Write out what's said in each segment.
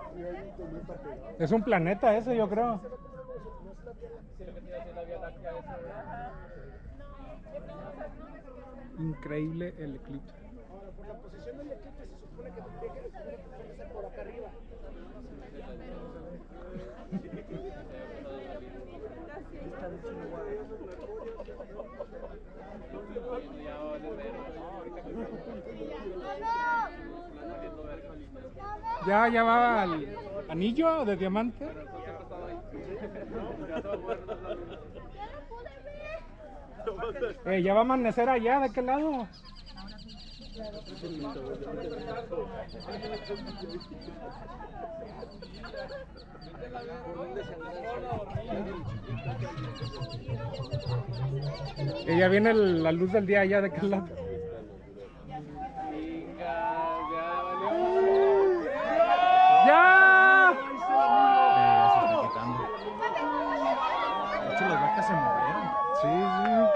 Es un planeta ese, yo creo. Increíble el eclipse. Ahora, por la posición del eclipse se supone que tendría que ponerse por acá arriba. Ya va al anillo de diamante. Ya va a amanecer allá, ¿de qué lado? Ya viene la luz del día allá, ¿de qué lado? ¡Ya! Ya se está quitando. De hecho, las vacas se movieron. Sí.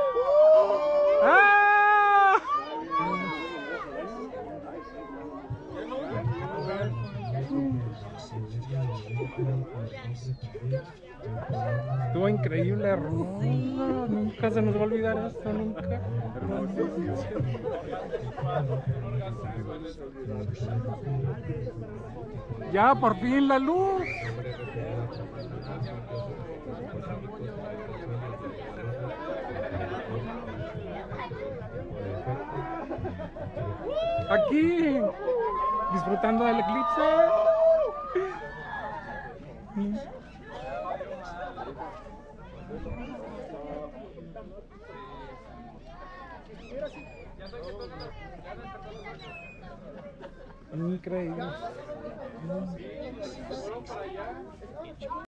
¡Ah! Estuvo increíble, no, nunca se nos va a olvidar esto, nunca. Ya, por fin la luz. Aquí, disfrutando del eclipse. Increíble.